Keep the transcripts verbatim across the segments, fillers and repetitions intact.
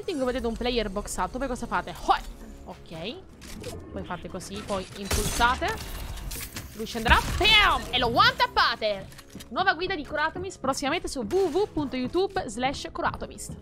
momento in cui vedete un player boxato, voi cosa fate? Ok. Poi fate così, poi impulsate. Lui scenderà. Bam! E lo one-tappate. Nuova guida di Coratomist prossimamente su w w w punto youtube slash Coratomist.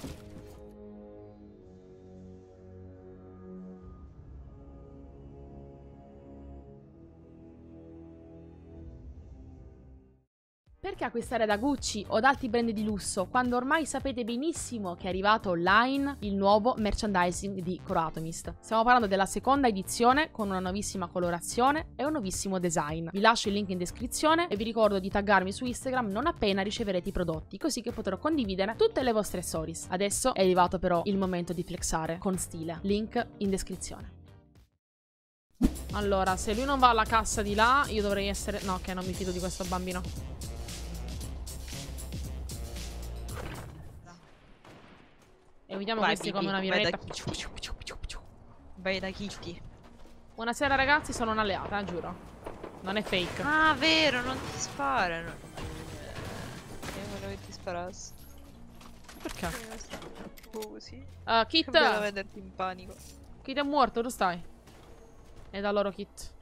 Perché acquistare da Gucci o da altri brand di lusso quando ormai sapete benissimo che è arrivato online il nuovo merchandising di Coratomist? Stiamo parlando della seconda edizione con una nuovissima colorazione e un nuovissimo design. Vi lascio il link in descrizione e vi ricordo di taggarmi su Instagram non appena riceverete i prodotti, così che potrò condividere tutte le vostre stories. Adesso è arrivato però il momento di flexare con stile. Link in descrizione. Allora, se lui non va alla cassa di là, io dovrei essere... No, ok, non mi fido di questo bambino. E vediamo Vai, questi Bibi, come una vai viretta. da- Vai da Kitty. Buonasera ragazzi, sono un'alleata, eh, giuro. Non è fake. Ah, vero, non ti sparano. Io volevo che ti sparassi. Perché? Così. Uh, Kit. Volevo vederti in panico. Kit è morto, dove stai? E da loro Kit.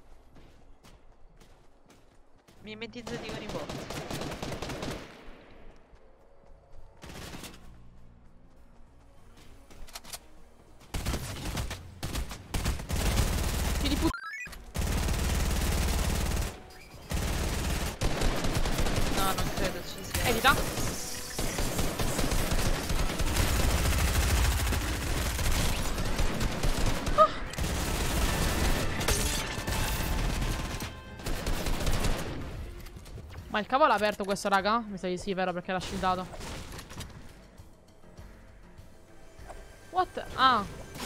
Mimetizzati con i bot. Figli di put... No, non credo ci sia. Edita. Ah. Ma il cavo l'ha aperto questo, raga? Mi sa di sì, vero, perché l'ha shieldato. What? Ah.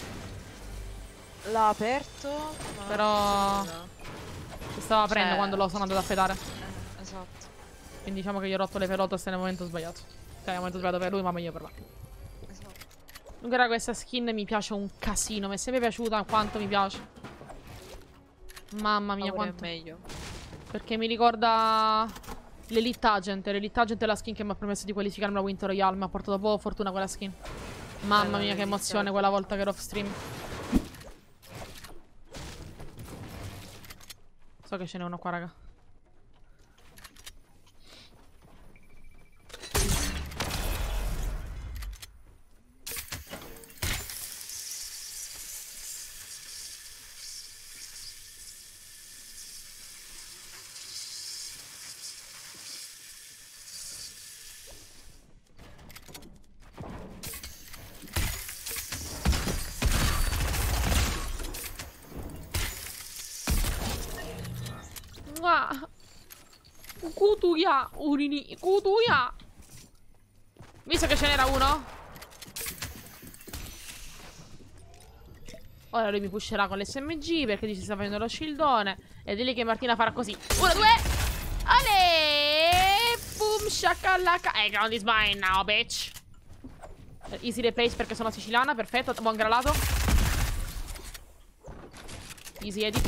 L'ha aperto, ma Però... si stava aprendo Cioè, quando lo sono andato a fedare. Eh, esatto. Quindi diciamo che gli ho rotto le pelotas nel momento sbagliato. Cioè, nel momento sbagliato per lui, ma meglio per là. Esatto. Comunque, raga, questa skin mi piace un casino. Mi è sempre piaciuta quanto mi piace. Mamma mia, Ora è quanto. meglio. Perché mi ricorda l'Elite Agent. L'Elite Agent è la skin che mi ha permesso di qualificarmi alla Winter Royale. Mi ha portato poco fortuna quella skin. Mamma mia, che emozione quella volta che ero off stream. So che ce n'è uno qua, raga. Kutuya, urini, Kutuya. Visto che ce n'era uno. Ora lui mi pusherà con l'S M G perché dice si sta facendo lo shieldone. Ed è lì che Martina farà così. Uno, due. Ale. Boom, shakalaka. Eh, ground is mine now, bitch. Easy replace perché sono siciliana. Perfetto, buon granato. Easy edit.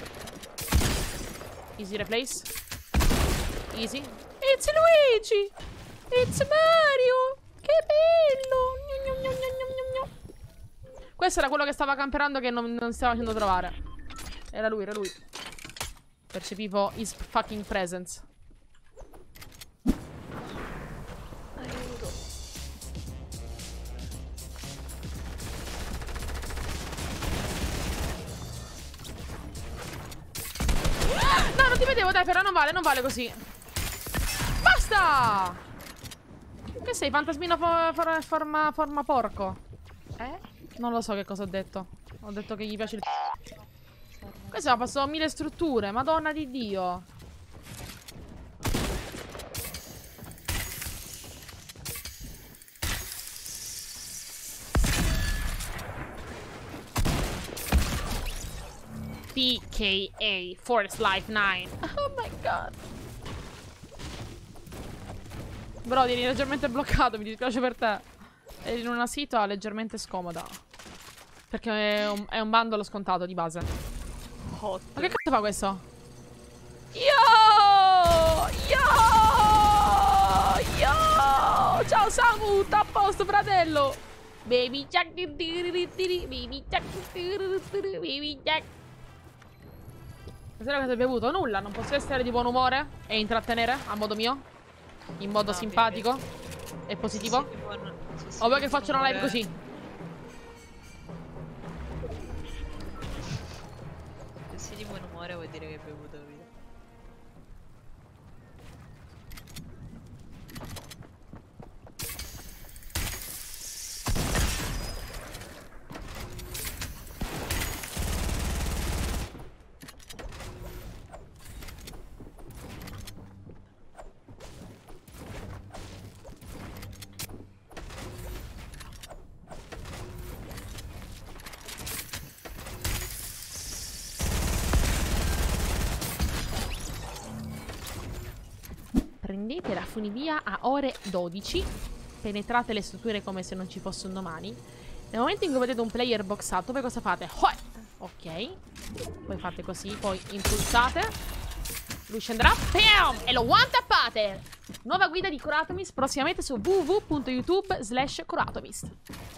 Easy replace. Easy. It's Luigi. It's Mario. Che bello. Gnu, gnu, gnu, gnu, gnu. Questo era quello che stava camperando che non, non stava facendo trovare. Era lui, era lui. Percepivo his fucking presence. Aiuto. No, non ti vedevo, dai, però non vale, non vale così. Basta! Che sei, fantasmino fo for forma, forma porco? Eh? Non lo so che cosa ho detto. Ho detto che gli piace il... Questo ha passato mille strutture, madonna di Dio. P K A Force Life nove. Oh my god. Bro, eri leggermente bloccato, mi dispiace per te. Eri in una sita leggermente scomoda. Perché è un, è un bundle scontato di base. Hot. Ma che cazzo fa questo? Yo! Yo! Yo! Ciao Samu, sta a posto, fratello! Baby Jack. Baby Jack. Baby Jack. Cos'era che hai bevuto? Nulla, non posso essere di buon umore e intrattenere a modo mio? In modo No, simpatico bene. e positivo? Se sei di buon- se sei O vuoi di che buon faccio una live umore- così? Se sei di buon umore vuol dire che hai bevuto, capito? Prendete la funivia a ore dodici. Penetrate le strutture come se non ci fosse un domani. Nel momento in cui vedete un player boxato, voi cosa fate? Ok. Poi fate così, poi impulsate. Lui scenderà. Bam! E lo one-tappate. Nuova guida di Coratomist prossimamente su w w w punto youtube slash Coratomist.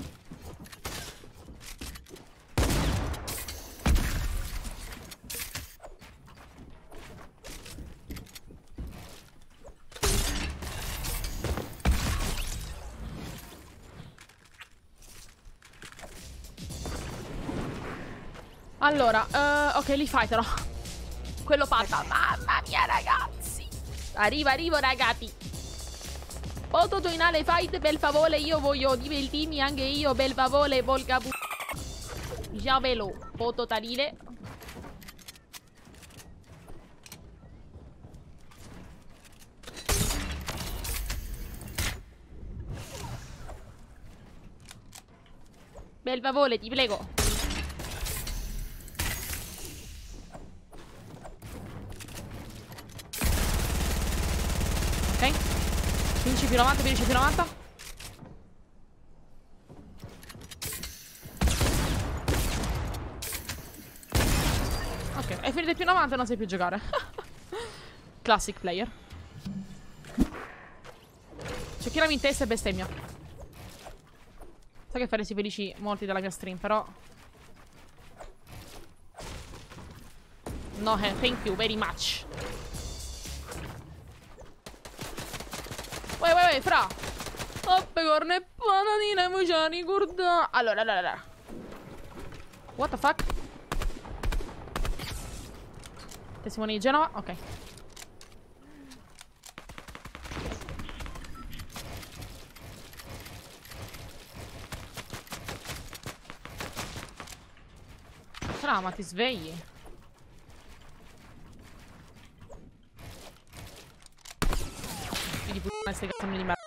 Allora, uh, ok, li fighterò. Quello fatta. Mamma mia, ragazzi. Arrivo, arrivo, ragazzi. Foto finale fight, per favore. Io voglio divertirmi anche io, per favore, volga pu... Già ve lo. Foto tarile. Per favore, ti prego. Ok. Finisci più novanta, finisci più novanta. Ok, hai finito più novanta e non sai più giocare. Classic player. C'è chi la in testa e bestemmia. So che faresti felici molti della mia stream, però... No, eh, thank you very much. Uè, uè, uè, fra. Oppe, corne e patatine, e ci ricorda. Allora, allora, allora. What the fuck? Testimoni di Genova? Ok. Fra, ma ti svegli? Di puttana queste cazzone di merda.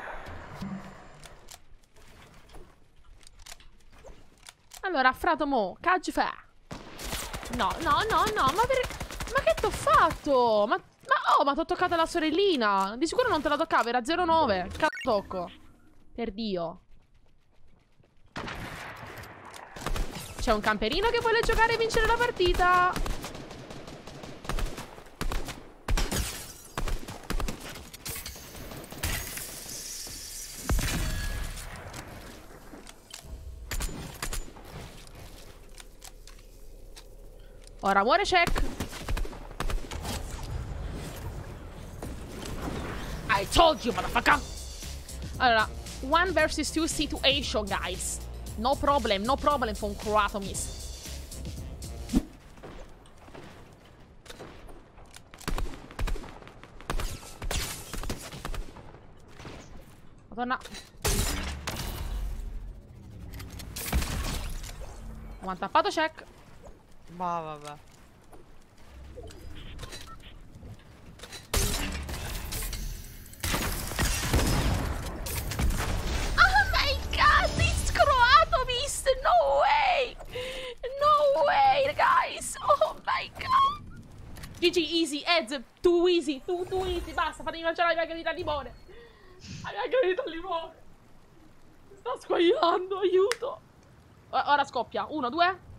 Allora, frato mo, caggi fa. No, no, no, no, ma per... Ma che t'ho fatto? Ma... Ma oh, ma t'ho toccata la sorellina. Di sicuro non te la toccava, era zero nove. Cazzo tocco. Per Dio. C'è un camperino che vuole giocare e vincere la partita. Ora muore check. I told you, motherfucker. Allora, one versus two situation, guys. No problem, no problem from Coratomist. Madonna. One tappato check. Ma vabbè. Oh my god, this Coratomist! No way! No way, guys! Oh my god! G G, easy, heads, too easy, too, too easy, basta, fatemi mangiare la mia granita al limone. La mia granita al limone. Sta squagliando, aiuto. Ora scoppia, uno, due...